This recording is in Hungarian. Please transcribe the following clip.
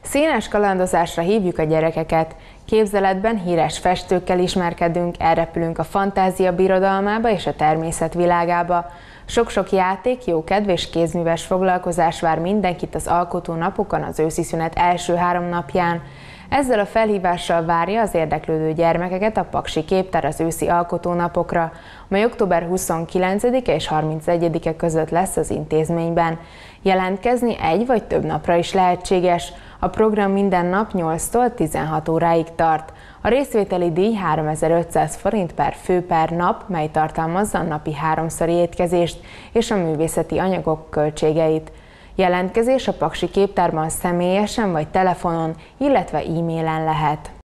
Színes kalandozásra hívjuk a gyerekeket. Képzeletben híres festőkkel ismerkedünk, elrepülünk a fantázia birodalmába és a természet világába. Sok-sok játék, jókedv és kézműves foglalkozás vár mindenkit az alkotó napokon, az őszi szünet első 3 napján. Ezzel a felhívással várja az érdeklődő gyermekeket a Paksi Képtár az őszi alkotónapokra, mely október 29-e és 31-e között lesz az intézményben. Jelentkezni 1 vagy több napra is lehetséges. A program minden nap 8-tól 16 óráig tart. A részvételi díj 3500 forint per fő per nap, mely tartalmazza a napi 3-szori étkezést és a művészeti anyagok költségeit. Jelentkezés a Paksi Képtárban személyesen vagy telefonon, illetve e-mailen lehet.